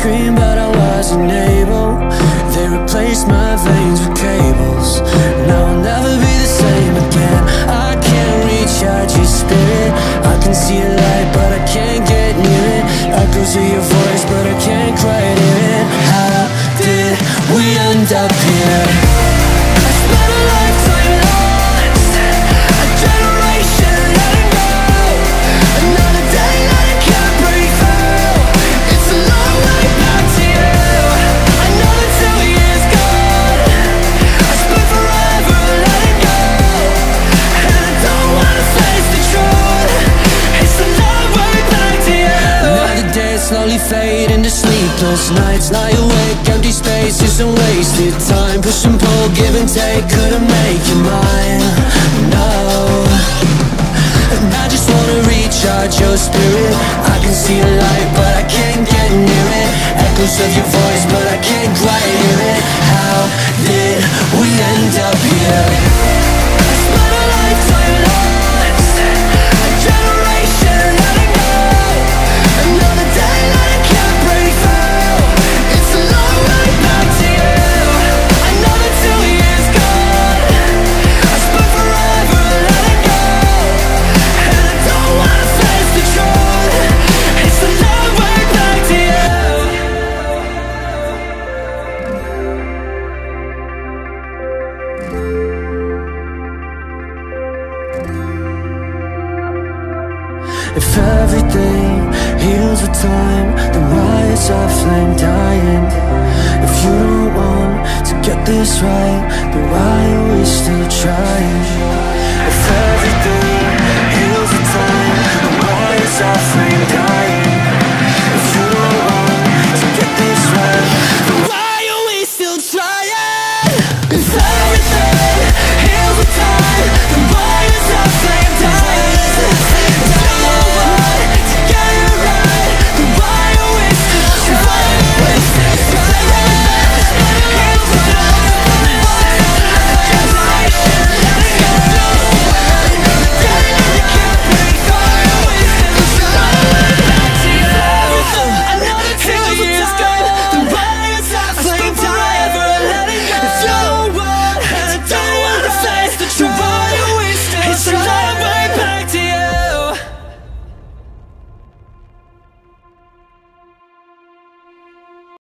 scream but I wasn't able. They replaced my veins with cables. Now I'll never be the same again. I can't reach out your spirit. I can see a light but I can't get near it. Echoes of your voice but I can't quite hear it. How did we end up here? I spent a lifetime lost, a generation letting go. Another day that I can't breathe through. It's a long way back to you. Another 2 years gone. I spent forever letting go, and I don't wanna face the truth. It's a long way back to you. Another day slowly fade into sleepless nights. Lie awake, empty spaces and wasted time. Push and pull, give and take, couldn't make you mine. No. And I just wanna recharge your spirit. I can see a light but I can't get near it. Echoes of your voice but I can't quite hear it. How did we end up here? I spent a lifetime lost, a generation letting go. Another day that I can't break through. It's a long way back to you. Another 2 years gone. I spent forever letting go, and I don't wanna face the truth. It's a long way back to you. If everything heals with time, then why is our flame dying? If you don't want to get this right, then why are we still trying?